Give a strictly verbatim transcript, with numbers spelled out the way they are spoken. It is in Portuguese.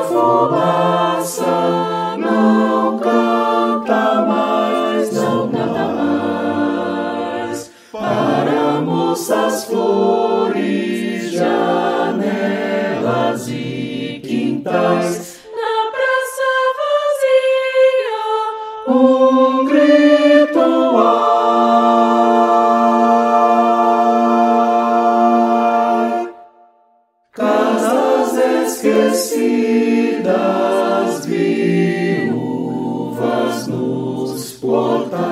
fumaça não canta mais, não canta mais. Para moças, flores, janelas e quintais, na praça vazia, um grito ar. Casas esquecidas, viúvas nos portais.